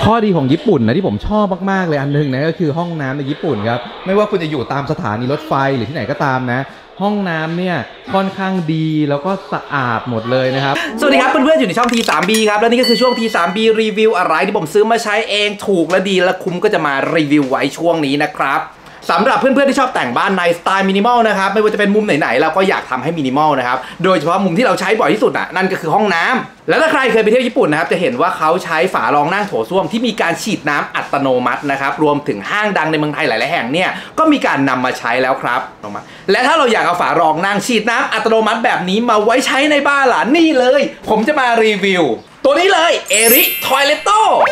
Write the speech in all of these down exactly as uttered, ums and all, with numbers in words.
ข้อดีของญี่ปุ่นนะที่ผมชอบมากๆเลยอันนึงนะก็คือห้องน้ำในญี่ปุ่นครับไม่ว่าคุณจะอยู่ตามสถานีรถไฟหรือที่ไหนก็ตามนะห้องน้ำเนี่ยค่อนข้างดีแล้วก็สะอาดหมดเลยนะครับสวัสดีครับเพื่อนๆอยู่ในช่อง ที ทรี บี ครับและนี่ก็คือช่วง ที ทรี บี รีวิวอะไรที่ผมซื้อมาใช้เองถูกและดีและคุ้มก็จะมารีวิวไว้ช่วงนี้นะครับสำหรับเพื่อนๆที่ชอบแต่งบ้านในสไตล์มินิมอลนะครับไม่ว่าจะเป็นมุมไหนๆเราก็อยากทำให้มินิมอลนะครับโดยเฉพาะมุมที่เราใช้บ่อยที่สุดอ่ะนั่นก็คือห้องน้ำและถ้าใครเคยไปเที่ยวญี่ปุ่นนะครับจะเห็นว่าเขาใช้ฝารองนั่งโถส้วมที่มีการฉีดน้ำอัตโนมัตินะครับรวมถึงห้างดังในเมืองไทยหลายๆแห่งเนี่ยก็มีการนำมาใช้แล้วครับและถ้าเราอยากเอาฝารองนั่งฉีดน้ำอัตโนมัติแบบนี้มาไว้ใช้ในบ้านหล่ะนี่เลยผมจะมารีวิวตัวนี้เลยเอริทอยเลตโต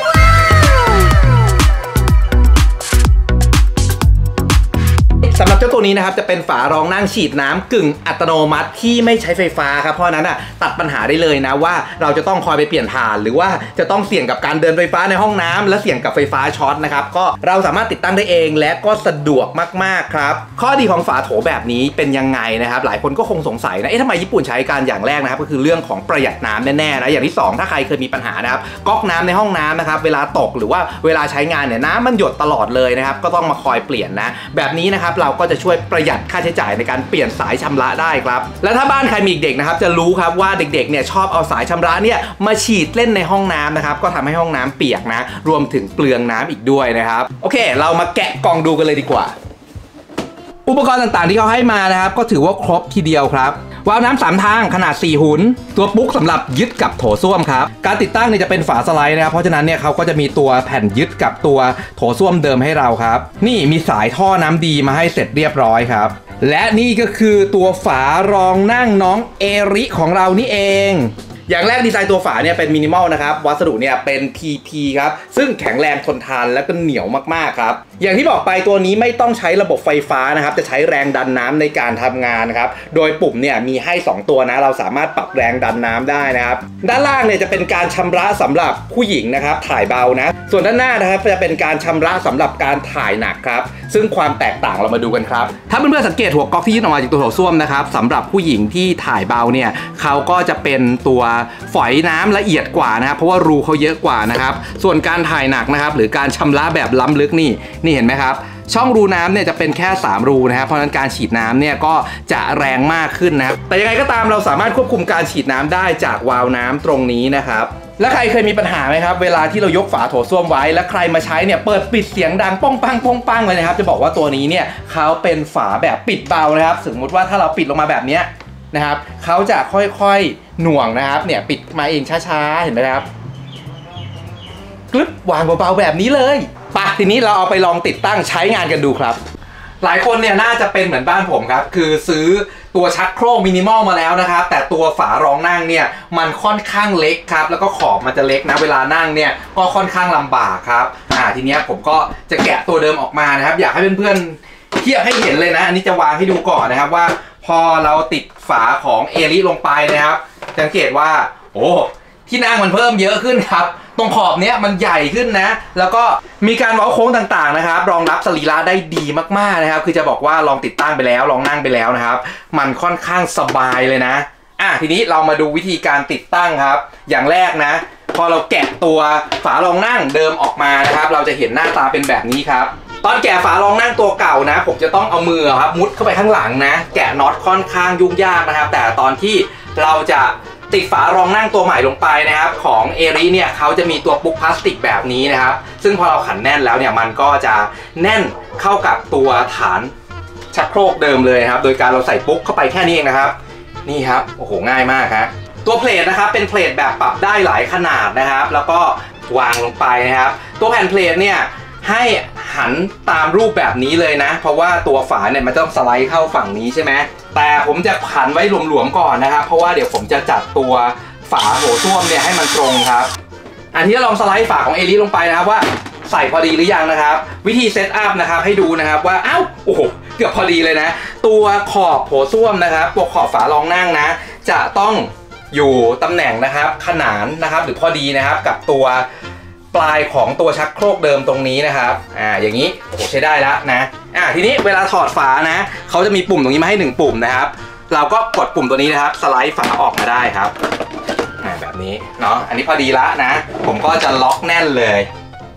สำหรับเจ้าตัวนี้นะครับจะเป็นฝารองนั่งฉีดน้ำกึ่งอัตโนมัติที่ไม่ใช้ไฟฟ้าครับเพราะนั้นอ่ะตัดปัญหาได้เลยนะว่าเราจะต้องคอยไปเปลี่ยนถ่านหรือว่าจะต้องเสี่ยงกับการเดินไฟฟ้าในห้องน้ำและเสี่ยงกับไฟฟ้าช็อตนะครับก็เราสามารถติดตั้งได้เองและก็สะดวกมากๆครับข้อดีของฝาโถแบบนี้เป็นยังไงนะครับหลายคนก็คงสงสัยนะเอ๊ะทำไมญี่ปุ่นใช้การอย่างแรกนะครับก็คือเรื่องของประหยัดน้ำแน่ๆนะอย่างที่สองถ้าใครเคยมีปัญหานะครับก๊อกน้ำในห้องน้ำนะครับเวลาตกหรือว่าเวลาใช้งานเนี่ยน้ำมันหยดตลอดเลยนะครับก็ต้องมาคอยเปลี่ยนนะแบบนี้นะครับเราก็จะช่วยประหยัดค่าใช้จ่ายในการเปลี่ยนสายชำระได้ครับและถ้าบ้านใครมีเด็กนะครับจะรู้ครับว่าเด็กๆเนี่ยชอบเอาสายชำระเนี่ยมาฉีดเล่นในห้องน้ำนะครับก็ทำให้ห้องน้ำเปียกนะรวมถึงเปลืองน้ำอีกด้วยนะครับโอเคเรามาแกะกล่องดูกันเลยดีกว่าอุปกรณ์ต่างๆที่เขาให้มานะครับก็ถือว่าครบทีเดียวครับวาล์วน้ำสามทางขนาดสี่หุนตัวปุ๊กสำหรับยึดกับโถส้วมครับการติดตั้งเนี่ยจะเป็นฝาสไลด์นะครับเพราะฉะนั้นเนี่ยเขาก็จะมีตัวแผ่นยึดกับตัวโถส้วมเดิมให้เราครับนี่มีสายท่อน้ำดีมาให้เสร็จเรียบร้อยครับและนี่ก็คือตัวฝารองนั่งน้องเอริของเรานี่เองอย่างแรกดีไซน์ตัวฝาเนี่ยเป็นมินิมอลนะครับวัสดุเนี่ยเป็น พี พี ครับซึ่งแข็งแรงทนทานและก็เหนียวมากๆครับอย่างที่บอกไปตัวนี้ไม่ต้องใช้ระบบไฟฟ้านะครับจะใช้แรงดันน้ำในการทำงานครับโดยปุ่มเนี่ยมีให้สองตัวนะเราสามารถปรับแรงดันน้ำได้นะครับด้านล่างเนี่ยจะเป็นการชำระสำหรับผู้หญิงนะครับถ่ายเบานะส่วนด้านหน้านะครับจะเป็นการชำระสำหรับการถ่ายหนักครับซึ่งความแตกต่างเรามาดูกันครับถ้าเพื่อนๆสังเกตหัวก๊อกที่ยื่นออกมาจากตัวโถส้วมนะครับสำหรับผู้หญิงที่ถ่ายเบาเนี่ยเขาก็จะเป็นตัวฝอยน้ำละเอียดกว่านะครับเพราะว่ารูเขาเยอะกว่านะครับส่วนการถ่ายหนักนะครับหรือการชำระแบบล้ำลึกนี่นี่เห็นไหมครับช่องรูน้ำเนี่ยจะเป็นแค่สามรูนะครับเพราะฉะนั้นการฉีดน้ำเนี่ยก็จะแรงมากขึ้นนะครับแต่ยังไงก็ตามเราสามารถควบคุมการฉีดน้ำได้จากวาล์วน้ำตรงนี้นะครับและใครเคยมีปัญหาไหมครับเวลาที่เรายกฝาโถส้วมไว้แล้วใครมาใช้เนี่ยเปิดปิดเสียงดังป้องปังป้องปังเลยนะครับจะบอกว่าตัวนี้เนี่ยเขาเป็นฝาแบบปิดเบานะครับสมมติว่าถ้าเราปิดลงมาแบบนี้นะครับเขาจะค่อยๆหน่วงนะครับเนี่ยปิดมาเองช้าๆเห็นไหมครับกลึ๊บวางเบาๆแบบนี้เลยปะทีนี้เราเอาไปลองติดตั้งใช้งานกันดูครับหลายคนเนี่ยน่าจะเป็นเหมือนบ้านผมครับคือซื้อตัวชักโครกมินิมอลมาแล้วนะครับแต่ตัวฝารองนั่งเนี่ยมันค่อนข้างเล็กครับแล้วก็ขอบมันจะเล็กนะเวลานั่งเนี่ยก็ค่อนข้างลำบากครับอ่าทีนี้ผมก็จะแกะตัวเดิมออกมานะครับอยากให้เพื่อนๆเทียบให้เห็นเลยนะอันนี้จะวางให้ดูก่อนนะครับว่าพอเราติดฝาของเอริลงไปนะครับสังเกตว่าโอ้ที่นั่งมันเพิ่มเยอะขึ้นครับตรงขอบเนี้ยมันใหญ่ขึ้นนะแล้วก็มีการเว้าโค้งต่างๆนะครับรองรับสรีระได้ดีมากๆนะครับคือจะบอกว่าลองติดตั้งไปแล้วลองนั่งไปแล้วนะครับมันค่อนข้างสบายเลยนะอ่ะทีนี้เรามาดูวิธีการติดตั้งครับอย่างแรกนะพอเราแกะตัวฝารองนั่งเดิมออกมานะครับเราจะเห็นหน้าตาเป็นแบบนี้ครับตอนแกะฝารองนั่งตัวเก่านะผมจะต้องเอามือครับมุดเข้าไปข้างหลังนะแกะน็อตค่อนข้างยุ่งยากนะครับแต่ตอนที่เราจะติดฝารองนั่งตัวใหม่ลงไปนะครับของเอริเนี่ยเขาจะมีตัวปุ๊กพลาสติกแบบนี้นะครับซึ่งพอเราขันแน่นแล้วเนี่ยมันก็จะแน่นเข้ากับตัวฐานชักโครกเดิมเลยครับโดยการเราใส่ปุ๊กเข้าไปแค่นี้เองนะครับนี่ครับโอ้โหง่ายมากครับตัวเพลทนะครับเป็นเพลทแบบปรับได้หลายขนาดนะครับแล้วก็วางลงไปนะครับตัวแผ่นเพลทเนี่ยให้หันตามรูปแบบนี้เลยนะเพราะว่าตัวฝาเนี่ยมันต้องสไลด์เข้าฝั่งนี้ใช่ไหมแต่ผมจะหันไว้หลวมๆก่อนนะครับเพราะว่าเดี๋ยวผมจะจัดตัวฝาโถส้วมเนี่ยให้มันตรงครับอันที่ลองสไลด์ฝาของเอริลงไปนะครับว่าใส่พอดีหรือยังนะครับวิธีเซตอัพนะครับให้ดูนะครับว่าอ้าวโอ้โหเกือบพอดีเลยนะตัวขอบโถส้วมนะครับตัวขอบฝารองนั่งนะจะต้องอยู่ตำแหน่งนะครับขนานนะครับหรือพอดีนะครับกับตัวปลายของตัวชักโครกเดิมตรงนี้นะครับอ่าอย่างนี้โอ้โหใช้ได้แล้วนะอ่าทีนี้เวลาถอดฝานะเขาจะมีปุ่มตรงนี้มาให้หนึ่งปุ่มนะครับเราก็กดปุ่มตัวนี้นะครับสไลด์ฝาออกมาได้ครับอ่าแบบนี้เนาะอันนี้พอดีละนะผมก็จะล็อกแน่นเลย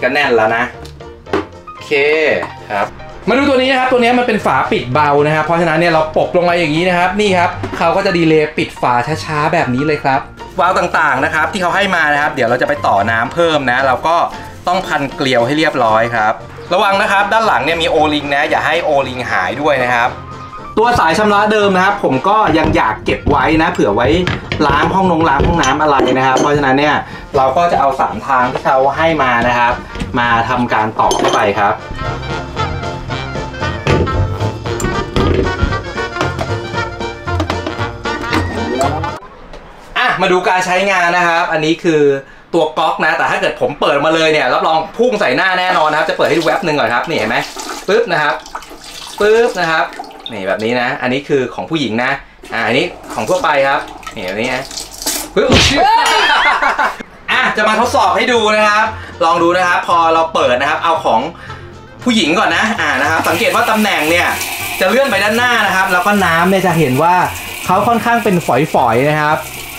ก็แน่นแล้วนะโอเคครับมาดูตัวนี้นะครับตัวนี้มันเป็นฝาปิดเบานะครับเพราะฉะนั้นเนี่ยเราปกลงมาอย่างนี้นะครับนี่ครับเขาก็จะดีเลย์ปิดฝาช้าๆแบบนี้เลยครับวาล์วต่างๆนะครับที่เขาให้มานะครับเดี๋ยวเราจะไปต่อน้ำเพิ่มนะเราก็ต้องพันเกลียวให้เรียบร้อยครับระวังนะครับด้านหลังเนี่ยมีโอลิงนะอย่าให้โอลิงหายด้วยนะครับตัวสายชำระเดิมนะครับผมก็ยังอยากเก็บไว้นะเผื่อไว้ล้างห้องนงล้างห้องน้ำอะไรนะครับเพราะฉะนั้นเนี่ยเราก็จะเอาสามทางที่เขาให้มานะครับมาทำการต่อเข้าไปครับอ่ะมาดูการใช้งานนะครับอันนี้คือตัวก๊อกนะแต่ถ้าเกิดผมเปิดมาเลยเนี่ยรับรองพุ่งใส่หน้าแน่นอนนะครับจะเปิดให้ดูแว็บหนึ่งก่อนครับนี่เห็นไหมปึ๊บนะครับปึ๊บนะครับนี่แบบนี้นะอันนี้คือของผู้หญิงนะอ่าอันนี้ของทั่วไปครับนี่แบบนี้นะปึ๊บอ่ะจะมาทดสอบให้ดูนะครับลองดูนะครับพอเราเปิดนะครับเอาของผู้หญิงก่อนนะอ่านะครับสังเกตว่าตำแหน่งเนี่ยจะเลื่อนไปด้านหน้านะครับแล้วก็น้ำเนี่ยจะเห็นว่าเขาค่อนข้างเป็นฝอยๆนะครับ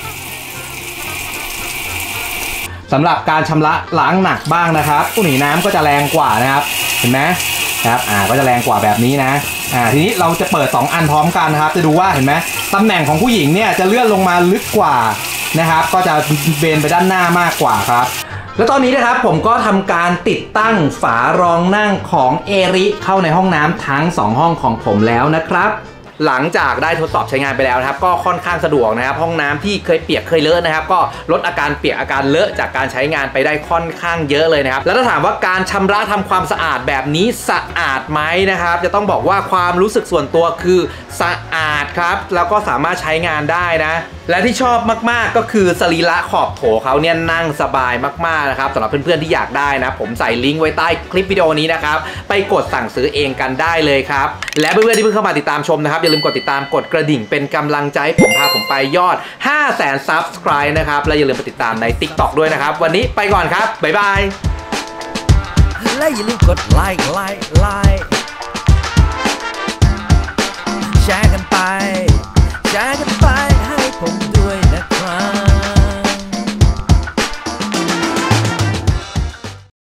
สำหรับการชำระล้างหนักบ้างนะครับตู้หนีน้ำก็จะแรงกว่านะครับเห็นไหมครับอ่าก็จะแรงกว่าแบบนี้นะอ่าทีนี้เราจะเปิดสองอันพร้อมกันนะครับจะดูว่าเห็นไหมตำแหน่งของผู้หญิงเนี่ยจะเลื่อนลงมาลึกกว่านะครับก็จะเบนไปด้านหน้ามากกว่าครับแล้วตอนนี้นะครับผมก็ทำการติดตั้งฝารองนั่งของเอริเข้าในห้องน้ำทั้งสองห้องของผมแล้วนะครับหลังจากได้ทดสอบใช้งานไปแล้วนะครับก็ค่อนข้างสะดวกนะครับห้องน้ำที่เคยเปียกเคยเลอะนะครับก็ลดอาการเปียกอาการเลอะจากการใช้งานไปได้ค่อนข้างเยอะเลยนะครับแล้วถ้าถามว่าการชำระทำความสะอาดแบบนี้สะอาดไหมนะครับจะต้องบอกว่าความรู้สึกส่วนตัวคือสะอาดครับแล้วก็สามารถใช้งานได้นะและที่ชอบมากๆก็คือสรีระขอบโถเขาเนี่ยนั่งสบายมากๆนะครับสำหรับเพื่อนๆที่อยากได้นะผมใส่ลิงก์ไว้ใต้คลิปวิดีโอนี้นะครับไปกดสั่งซื้อเองกันได้เลยครับและเพื่อนๆที่เพิ่งเข้ามาติดตามชมนะครับอย่าลืมกดติดตามกดกระดิ่งเป็นกำลังใจให้ผมพาผมไปยอด ห้าแสน ซับสไครบ์ นะครับและอย่าลืมไปติดตามใน ติ๊กต็อก ด้วยนะครับวันนี้ไปก่อนครับบ๊ายบายและอย่าลืมกดไลค์ไลค์ไลค์แชร์กันไปแชร์กัน